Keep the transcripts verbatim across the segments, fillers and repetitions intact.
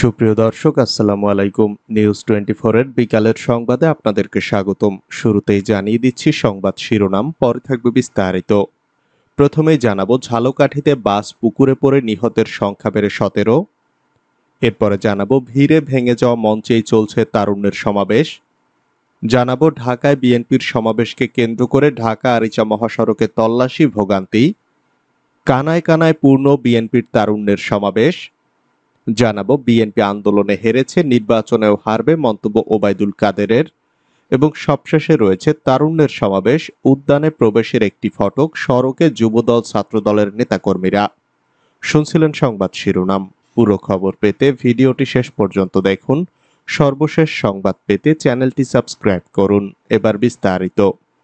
সুপ্রিয় দর্শক, আসসালামু আলাইকুম। নিউজ টোয়েন্টি ফোর এর বিকালের সংবাদে আপনাদেরকে স্বাগতম। শুরুতেই জানিয়ে দিচ্ছি সংবাদ শিরোনাম, পরে থাকবে বিস্তারিত। প্রথমেই জানাবো, ঝালকাঠিতে বাস পুকুরে পড়ে নিহতের সংখ্যা বেড়ে সতেরো। এরপরে জানাবো, ভিড়ে ভেঙে যাওয়া মঞ্চেই চলছে তারুণ্যের সমাবেশ। জানাবো, ঢাকায় বিএনপির সমাবেশকে কেন্দ্র করে ঢাকা আরিচা মহাসড়কে তল্লাশি, ভোগান্তি। কানায় কানায় পূর্ণ বিএনপির তারুণ্যের সমাবেশ। জানাবো, বিএনপি আন্দোলনে হেরেছে, নির্বাচনেও হারবে, মন্তব্য ওবায়দুল কাদেরের। এবং সবশেষে রয়েছে তারুণ্যের সমাবেশ, উদ্যানে প্রবেশের একটি ফটক, সড়কে যুবদল ছাত্রদলের নেতাকর্মীরা। শুনছিলেন সংবাদ শিরোনাম। পুরো খবর পেতে ভিডিওটি শেষ পর্যন্ত দেখুন। সর্বশেষ সংবাদ পেতে চ্যানেলটি সাবস্ক্রাইব করুন। এবার বিস্তারিত।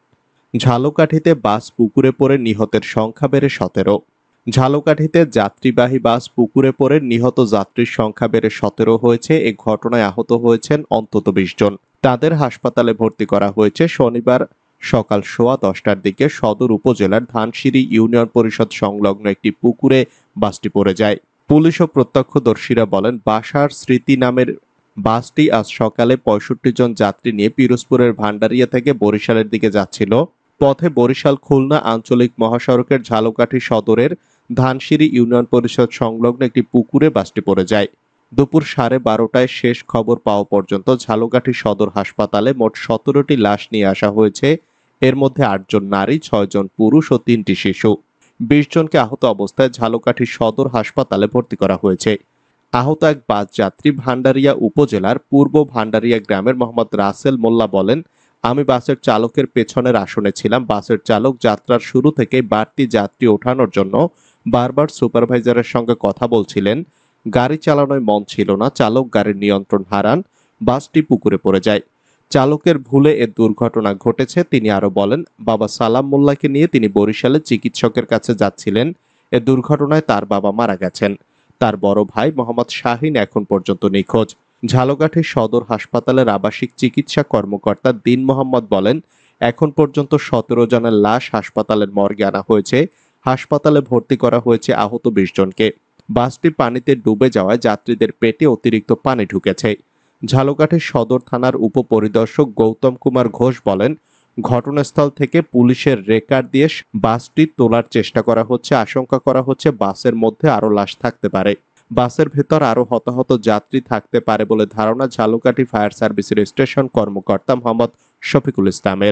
ঝালকাঠিতে বাস পুকুরে পড়ে নিহতের সংখ্যা বেড়ে সতেরো। ঝালকাঠিতে যাত্রীবাহী বাস পুকুরে পড়ে নিহত যাত্রীর সংখ্যা বেড়ে সতেরো হয়েছে। এ ঘটনায় আহত হয়েছেন অন্তত বিশ জন। তাদের হাসপাতালে ভর্তি করা হয়েছে। শনিবার সকাল সোয়া দশটার দিকে সদর উপজেলার ধানসিঁড়ি ইউনিয়ন পরিষদ সংলগ্ন একটি পুকুরে বাসটি পড়ে যায়। পুলিশ ও প্রত্যক্ষদর্শীরা বলেন, বাসার স্মৃতি নামের বাসটি আজ সকালে পঁয়ষট্টি জন যাত্রী নিয়ে পিরোজপুরের ভান্ডারিয়া থেকে বরিশালের দিকে যাচ্ছিল। পথে বরিশাল খুলনা আঞ্চলিক মহাসড়কের ঝালকাঠি সদরের ধানসিঁড়ি ইউনিয়ন পরিষদ সংলগ্ন একটি পুকুরে বাসটি পড়ে যায়। দুপুর সাড়ে বারোটায় শেষ খবর পাওয়া পর্যন্ত ঝালকাঠি সদর হাসপাতালে মোট সতেরোটি লাশ নিয়ে আসা হয়েছে। এর মধ্যে আটজন নারী, ছয়জন পুরুষ ও তিনটি শিশু। বিশ জনকে আহত অবস্থায় ঝালকাঠি সদর হাসপাতালে ভর্তি করা হয়েছে। আহত এক বাস যাত্রী ভান্ডারিয়া উপজেলার পূর্ব ভান্ডারিয়া গ্রামের মোহাম্মদ রাসেল মোল্লা বলেন, আমি বাসের চালকের পেছনের আসনে ছিলাম। বাসের চালক যাত্রার শুরু থেকেই বাড়তি যাত্রী ওঠানোর জন্য বারবার সুপারভাইজারের সঙ্গে কথা বলছিলেন। গাড়ি চালানোয় মন ছিল না। চালক গাড়ির নিয়ন্ত্রণ হারান, বাসটি পুকুরে পড়ে যায়। চালকের ভুলে এ দুর্ঘটনা ঘটেছে। তিনি আরো বলেন, বাবা সালাম মোল্লাকে নিয়ে তিনি বরিশালে চিকিৎসকের কাছে যাচ্ছিলেন। এ দুর্ঘটনায় তার বাবা মারা গেছেন। তার বড় ভাই মোহাম্মদ শাহিন এখন পর্যন্ত নিখোঁজ। ঝালকাঠি সদর হাসপাতালের আবাসিক চিকিৎসা কর্মকর্তা দিন মোহাম্মদ বলেন, এখন পর্যন্ত সতেরো জনের লাশ হাসপাতালের মর্গে আনা হয়েছে। হাসপাতালে ভর্তি করা হয়েছে আহত বিশ জনকে। বাসটি পানিতে ডুবে যাওয়ায় যাত্রীদের পেটে অতিরিক্ত পানি ঢুকেছে। ঝালকাঠি সদর থানার উপপরিদর্শক গৌতম কুমার ঘোষ বলেন, ঘটনাস্থল থেকে পুলিশের রেকার দিয়ে বাসটি তোলার চেষ্টা করা হচ্ছে। আশঙ্কা করা হচ্ছে বাসের মধ্যে আরো লাশ থাকতে পারে। বাসের ভেতর আরো হতাহত যাত্রী থাকতে পারে বলে ধারণা ঝালকাঠি ফায়ার সার্ভিসের স্টেশন কর্মকর্তা মোহাম্মদ শফিকুল ইসলামের।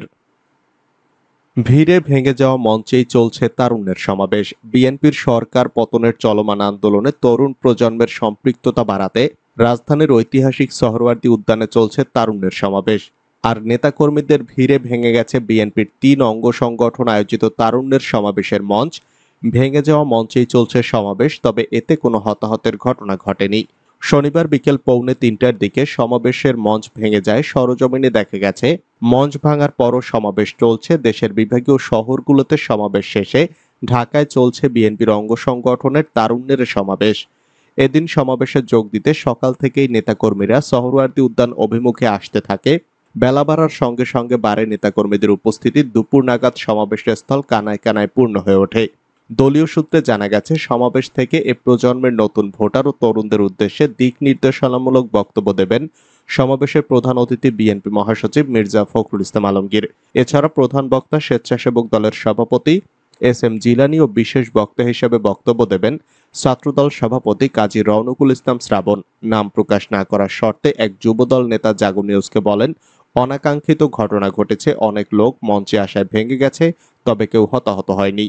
ভিড়ে ভেঙে যাওয়া মঞ্চেই চলছে তারুণ্যের সমাবেশ। বিএনপির সরকার পতনের চলমান আন্দোলনে তরুণ প্রজন্মের সম্পৃক্ততা বাড়াতে রাজধানীর ঐতিহাসিক সোহরাওয়ার্দী উদ্যানে চলছে তারুণ্যের সমাবেশ। আর নেতাকর্মীদের ভিড়ে ভেঙে গেছে বিএনপির তিন অঙ্গ সংগঠন আয়োজিত তারুণ্যের সমাবেশের মঞ্চ। ভেঙে যাওয়া মঞ্চেই চলছে সমাবেশ, তবে এতে কোনো হতাহতের ঘটনা ঘটেনি। শনিবার বিকেল পৌনে তিনটার দিকে সমাবেশের মঞ্চ ভেঙে যায়। সরজমিনে দেখা গেছে, মঞ্চ ভাঙার পরও সমাবেশ চলছে। দেশের বিভাগীয় শহরগুলোতে সমাবেশ শেষে ঢাকায় চলছে বিএনপির অঙ্গ সংগঠনের তারুণ্যের সমাবেশ। এদিন সমাবেশে যোগ দিতে সকাল থেকেই নেতাকর্মীরা সোহরাওয়ার্দী উদ্যান অভিমুখে আসতে থাকে। বেলা বাড়ার সঙ্গে সঙ্গে বাড়ে নেতাকর্মীদের উপস্থিতি। দুপুর নাগাদ সমাবেশের স্থল কানায় কানায় পূর্ণ হয়ে ওঠে। দলীয় সূত্রে জানা গেছে, সমাবেশ থেকে এ প্রজন্মের নতুন ভোটার ও তরুণদের উদ্দেশ্যে দিক নির্দেশনামূলক বক্তব্য দেবেন সমাবেশের প্রধান অতিথি বিএনপি মহাসচিব মির্জা ফখরুল ইসলাম আলমগীর। এছাড়া প্রধান বক্তা স্বেচ্ছাসেবক দলের সভাপতি এস এম জিলানী ও বিশেষ বক্তা হিসেবে বক্তব্য দেবেন ছাত্রদল সভাপতি কাজী রওনকুল ইসলাম শ্রাবণ। নাম প্রকাশ না করার শর্তে এক যুবদল নেতা জাগো নিউজকে বলেন, অনাকাঙ্ক্ষিত ঘটনা ঘটেছে। অনেক লোক মঞ্চে আসায় ভেঙে গেছে, তবে কেউ হতাহত হয়নি।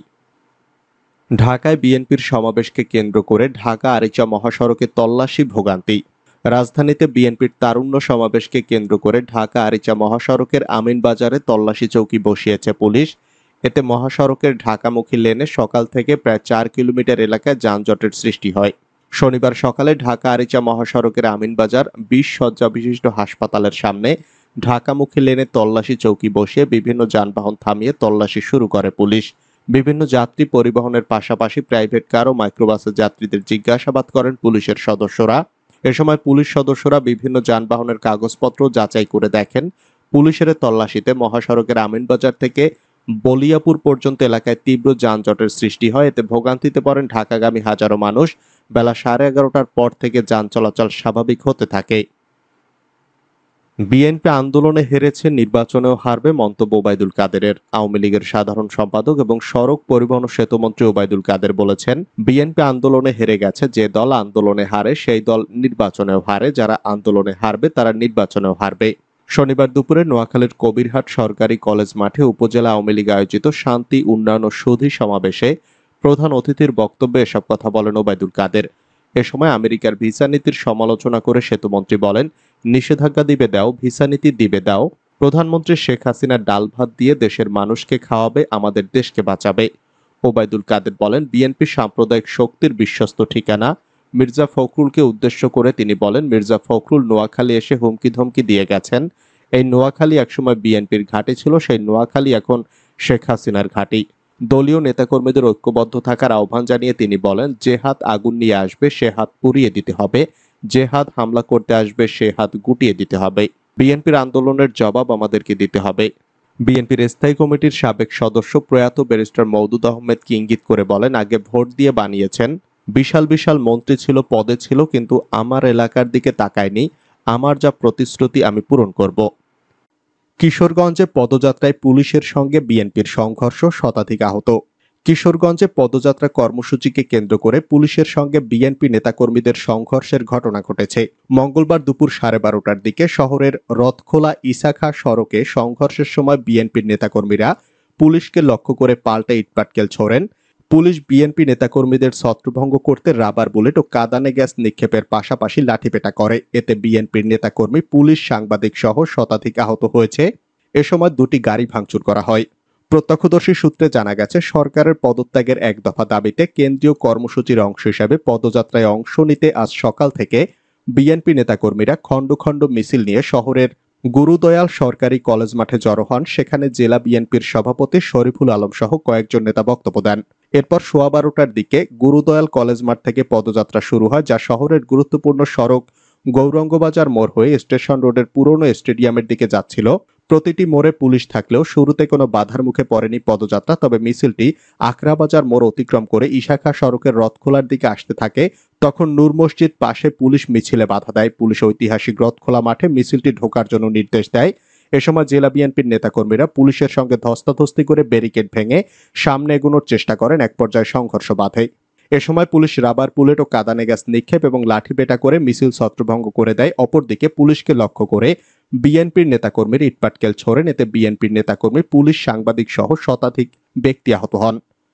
ঢাকায় বিএনপির সমাবেশকে কেন্দ্র করে ঢাকা আরিচা মহাসড়কে তল্লাশি, ভোগান্তি। রাজধানীতে বিএনপির তারুণ্য সমাবেশকে কেন্দ্র করে ঢাকা আরিচা মহাসড়কের আমিনবাজারে তল্লাশি চৌকি বসিয়েছে পুলিশ। এতে মহাসড়কের ঢাকামুখী লেনে সকাল থেকে প্রায় চার কিলোমিটার এলাকায় যানজটের সৃষ্টি হয়। শনিবার সকালে ঢাকা আরিচা মহাসড়কের আমিনবাজার বিশ শয্যা বিশিষ্ট হাসপাতালের সামনে ঢাকামুখী লেনে তল্লাশি চৌকি বসিয়ে বিভিন্ন যানবাহন থামিয়ে তল্লাশি শুরু করে পুলিশ। বিভিন্ন যাত্রী পরিবহনের পাশাপাশি প্রাইভেট কার ও মাইক্রোবাসের যাত্রীদের জিজ্ঞাসাবাদ করেন পুলিশের সদস্যরা। এ সময় পুলিশ সদস্যরা বিভিন্ন যানবাহনের কাগজপত্র যাচাই করে দেখেন। পুলিশের তল্লাশিতে মহাসড়কের আমিনবাজার থেকে বলিয়াপুর পর্যন্ত এলাকায় তীব্র যানজটের সৃষ্টি হয়। এতে ভোগান্তিতে পড়েন ঢাকাগামী হাজারো মানুষ। বেলা সাড়ে এগারোটার পর থেকে যান চলাচল স্বাভাবিক হতে থাকে। বিএনপি আন্দোলনে হেরেছে, নির্বাচনেও হারবে, মন্তব্য ওবায়দুল কাদেরের। আওয়ামী লীগের সাধারণ সম্পাদক এবং সড়ক পরিবহন ও সেতুমন্ত্রী ওবায়দুল কাদের বলেছেন, বিএনপি আন্দোলনে হেরে গেছে। যে দল আন্দোলনে হারে সেই দল নির্বাচনেও হারে, যারা আন্দোলনে হারবে তারা নির্বাচনেও হারবে। শনিবার দুপুরে নোয়াখালীর কবিরহাট সরকারি কলেজ মাঠে উপজেলা আওয়ামী লীগ আয়োজিত শান্তি উন্নয়ন ও সুধী সমাবেশে প্রধান অতিথির বক্তব্যে এসব কথা বলেন ওবায়দুল কাদের। এ সময় আমেরিকার ভিসা নীতির সমালোচনা করে সেতুমন্ত্রী বলেন, নিষেধাজ্ঞা দিবে দাও, ভিসা নীতি দিবে দাও। প্রধানমন্ত্রী শেখ হাসিনা ডাল ভাত দিয়ে দেশের মানুষকে খাওয়াবে, আমাদের দেশকে বাঁচাবে। ওবায়দুল কাদের বলেন, বিএনপি সাম্প্রদায়িক শক্তির বিশ্বস্ত ঠিকানা। মির্জা ফখরুলকে উদ্দেশ্য করে তিনি বলেন, মির্জা ফখরুল নোয়াখালী এসে হুমকি ধমকি দিয়ে গেছেন। এই নোয়াখালী একসময় বিএনপির ঘাঁটি ছিল, সেই নোয়াখালী এখন শেখ হাসিনার ঘাঁটি। দলীয় নেতাকর্মীদের ঐক্যবদ্ধ থাকার আহ্বান জানিয়ে তিনি বলেন, যে হাত আগুন নিয়ে আসবে সে হাত পুড়িয়ে দিতে হবে, যে হাত হামলা করতে আসবে সে হাত গুটিয়ে দিতে হবে। বিএনপির আন্দোলনের জবাব আমাদেরকে দিতে হবে। বিএনপির স্থায়ী কমিটির সাবেক সদস্য প্রয়াত ব্যারিস্টার মওদুদ আহমেদকে ইঙ্গিত করে বলেন, আগে ভোট দিয়ে বানিয়েছেন, বিশাল বিশাল মন্ত্রী ছিল, পদে ছিল, কিন্তু আমার এলাকার দিকে তাকায়নি। আমার যা প্রতিশ্রুতি আমি পূরণ করব। কিশোরগঞ্জে পদযাত্রায় পুলিশের সঙ্গে বিএনপির সংঘর্ষ, শতাধিক আহত। কিশোরগঞ্জে পদযাত্রা কর্মসূচিকে কেন্দ্র করে পুলিশের সঙ্গে বিএনপি নেতাকর্মীদের সংঘর্ষের ঘটনা ঘটেছে। মঙ্গলবার দুপুর সাড়ে বারোটার দিকে শহরের রথখোলা ইসাখা সড়কে সংঘর্ষের সময় বিএনপির নেতাকর্মীরা পুলিশকে লক্ষ্য করে পাল্টা ইটপাটকেল ছোড়েন। পুলিশ বিএনপি নেতাকর্মীদের ছত্রভঙ্গ করতে রাবার বুলেট ও কাঁদানে গ্যাস নিক্ষেপের পাশাপাশি লাঠিপেটা করে। এতে বিএনপির নেতাকর্মী, পুলিশ, সাংবাদিক সহ শতাধিক আহত হয়েছে। এ সময় দুটি গাড়ি ভাঙচুর করা হয়। প্রত্যক্ষদর্শী সূত্রে জানা গেছে, সরকারের পদত্যাগের এক দফা দাবিতে কেন্দ্রীয় কর্মসূচির অংশ হিসেবে পদযাত্রায় অংশ নিতে আজ সকাল থেকে বিএনপি নেতাকর্মীরা খণ্ড খণ্ড মিছিল নিয়ে শহরের গুরুদয়াল সরকারি কলেজ মাঠে জড়ো হন। সেখানে জেলা বিএনপির সভাপতি শরীফুল আলম সহ কয়েকজন নেতা বক্তব্য দেন। এরপর সোয়া বারোটার দিকে গুরুদয়াল কলেজ মাঠ থেকে পদযাত্রা শুরু হয়, যা শহরের গুরুত্বপূর্ণ সড়ক গৌরঙ্গবাজার মোড় হয়ে স্টেশন রোডের পুরনো স্টেডিয়ামের দিকে যাচ্ছিল। প্রতিটি মোড়ে পুলিশ থাকলেও শুরুতে কোনো বাধার মুখে পড়েনি পদযাত্রা। তবে মিছিলটি আকরাবাজার মোড় অতিক্রম করে ইশাখা সড়কের রথখোলার দিকে আসতে থাকে। তখন নূর মসজিদ পাশে পুলিশ মিছিলে বাধা দেয়। পুলিশ ঐতিহাসিক রথখোলা মাঠে মিছিলটি ঢোকার জন্য নির্দেশ দেয়। এ সময় জেলা বিএনপির নেতাকর্মীরা পুলিশের সঙ্গে ধস্তাধস্তি করে ব্যারিকেড ভেঙে সামনে এগোনোর চেষ্টা করেন। এক পর্যায়ে সংঘর্ষ বাধে। এ সময় পুলিশ রাবার বুলেট ও কাঁদানে গ্যাস নিক্ষেপ এবং লাঠিপেটা করে মিছিল ছত্রভঙ্গ করে দেয়। অপরদিকে পুলিশকে লক্ষ্য করে বিএনপির নেতাকর্মীর ইটপাটকেল ছোড়েন। এতে বিএনপির নেতাকর্মী, পুলিশ, সাংবাদিক সহ শতাধিক ব্যক্তি আহত হন।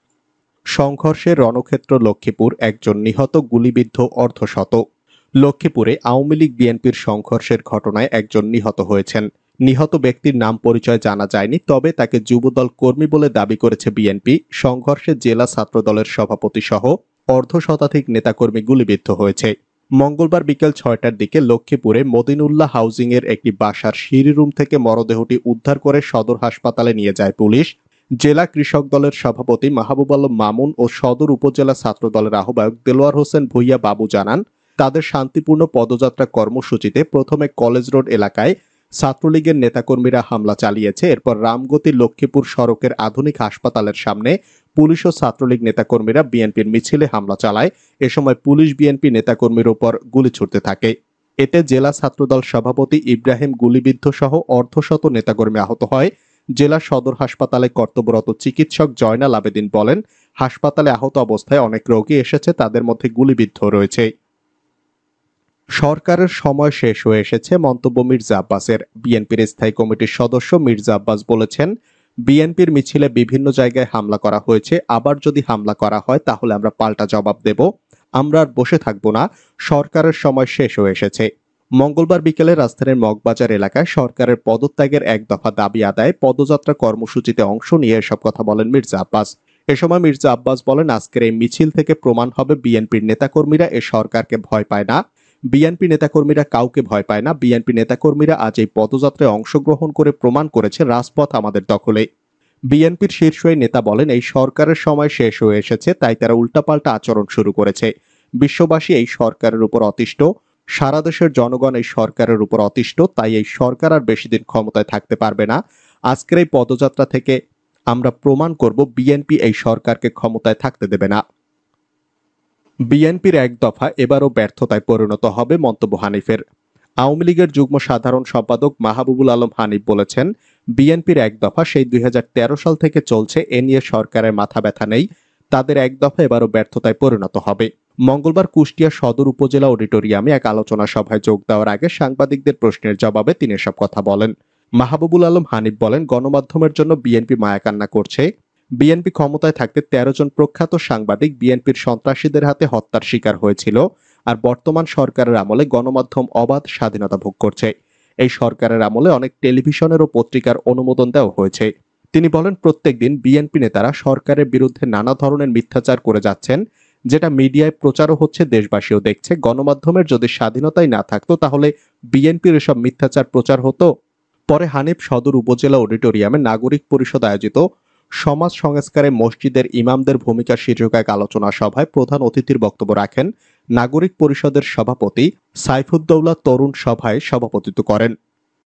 সংঘর্ষে রণক্ষেত্র লক্ষ্মীপুর, একজন নিহত, গুলিবিদ্ধ অর্ধশত। লক্ষ্মীপুরে আওয়ামী লীগ বিএনপির সংঘর্ষের ঘটনায় একজন নিহত হয়েছেন। নিহত ব্যক্তির নাম পরিচয় জানা যায়নি, তবে তাকে যুবদল কর্মী বলে দাবি করেছে বিএনপি। সংঘর্ষে জেলা ছাত্রদলের সভাপতি সহ অর্ধশতাধিক নেতাকর্মী গুলিবিদ্ধ হয়েছে। মঙ্গলবার বিকেল ছয়টার দিকে লক্ষ্মীপুরে মদিনুল্লাহ হাউজিং এর একটি বাসার সিঁড়ি রুম থেকে মরদেহটি উদ্ধার করে সদর হাসপাতালে নিয়ে যায় পুলিশ। জেলা কৃষক দলের সভাপতি মাহবুব আলম মামুন ও সদর উপজেলা ছাত্র দলের আহ্বায়ক দেলোয়ার হোসেন ভুইয়া বাবু জানান, তাদের শান্তিপূর্ণ পদযাত্রা কর্মসূচিতে প্রথমে কলেজ রোড এলাকায় ছাত্রলীগের নেতাকর্মীরা হামলা চালিয়েছে। এরপর রামগতি লক্ষ্মীপুর সড়কের আধুনিক হাসপাতালের সামনে পুলিশ ও ছাত্রলীগ নেতাকর্মীরা বিএনপির মিছিলে হামলা চালায়। এ সময় পুলিশ বিএনপি নেতাকর্মীর উপর গুলি ছুড়তে থাকে। এতে জেলা ছাত্রদল সভাপতি ইব্রাহিম গুলিবিদ্ধ সহ অর্ধশত নেতাকর্মী আহত হয়। জেলা সদর হাসপাতালে কর্তব্যরত চিকিৎসক জয়নাল আবেদিন বলেন, হাসপাতালে আহত অবস্থায় অনেক রোগী এসেছে, তাদের মধ্যে গুলিবিদ্ধ রয়েছে। সরকারের সময় শেষ হয়ে এসেছে, মন্তব্য মির্জা আব্বাসের। বিএনপির স্থায়ী কমিটির সদস্য মির্জা আব্বাস বলেছেন, বিএনপির মিছিলে বিভিন্ন জায়গায় হামলা করা হয়েছে, আবার যদি হামলা করা হয় তাহলে আমরা পাল্টা জবাব দেব। আমরা আর বসে থাকবো না, সরকারের সময় শেষ হয়ে এসেছে। মঙ্গলবার বিকেলে রাজধানীর মগবাজার এলাকায় সরকারের পদত্যাগের এক দফা দাবি আদায় পদযাত্রা কর্মসূচিতে অংশ নিয়ে এসব কথা বলেন মির্জা আব্বাস। এ সময় মির্জা আব্বাস বলেন, আজকের এই মিছিল থেকে প্রমাণ হবে বিএনপির নেতাকর্মীরা এ সরকারকে ভয় পায় না। বিএনপি নেতাকর্মীরা কাউকে ভয় পায় না। বিএনপি নেতাকর্মীরা আজ এই পদযাত্রায় অংশগ্রহণ করে প্রমাণ করেছে রাজপথ আমাদের দখলে। বিএনপির শীর্ষ এই নেতা বলেন, এই সরকারের সময় শেষ হয়ে এসেছে, তাই তারা উল্টাপাল্টা আচরণ শুরু করেছে। বিশ্ববাসী এই সরকারের উপর অতিষ্ঠ, সারা দেশের জনগণ এই সরকারের উপর অতিষ্ঠ, তাই এই সরকার আর বেশি দিন ক্ষমতায় থাকতে পারবে না। আজকের এই পদযাত্রা থেকে আমরা প্রমাণ করব বিএনপি এই সরকারকে ক্ষমতায় থাকতে দেবে না। বিএনপির এক দফা এবারও ব্যর্থতায় পরিণত হবে মন্তব্য হানিফের। আওয়ামী লীগের যুগ্ম সাধারণ সম্পাদক মাহবুবুল আলম হানিফ বলেছেন, বিএনপির এক দফা সেই দুই হাজার তেরো সাল থেকে চলছে, এ নিয়ে সরকারের মাথা ব্যথা নেই। তাদের এক দফা এবারও ব্যর্থতায় পরিণত হবে। মঙ্গলবার কুষ্টিয়া সদর উপজেলা অডিটোরিয়ামে এক আলোচনা সভায় যোগ দেওয়ার আগে সাংবাদিকদের প্রশ্নের জবাবে তিনি এসব কথা বলেন। মাহবুবুল আলম হানিফ বলেন, গণমাধ্যমের জন্য বিএনপি মায়াকান্না করছে। বিএনপি ক্ষমতায় থাকতে তেরো জন প্রখ্যাত সাংবাদিক বিএনপির সন্ত্রাসীদের হাতে হত্যার শিকার হয়েছিল, আর বর্তমান সরকারের আমলে গণমাধ্যম অবাধ স্বাধীনতা ভোগ করছে। এই সরকারের আমলে অনেক টেলিভিশনের ও পত্রিকার অনুমোদন দেওয়া হয়েছে। তিনি বলেন, প্রত্যেকদিন বিএনপি নেতারা সরকারের বিরুদ্ধে নানা ধরনের মিথ্যাচার করে যাচ্ছেন, যেটা মিডিয়ায় প্রচারও হচ্ছে, দেশবাসীও দেখছে। গণমাধ্যমের যদি স্বাধীনতাই না থাকতো তাহলে বিএনপির এসব মিথ্যাচার প্রচার হতো। পরে হানিফ সদর উপজেলা অডিটোরিয়ামে নাগরিক পরিষদ আয়োজিত সমাজ সংস্কারে মসজিদের ইমামদের ভূমিকা শীর্ষক এক আলোচনা সভায় প্রধান অতিথির বক্তব্য রাখেন। নাগরিক পরিষদের সভাপতি সাইফুদ্দৌলা তরুণ সভায় সভাপতিত্ব করেন।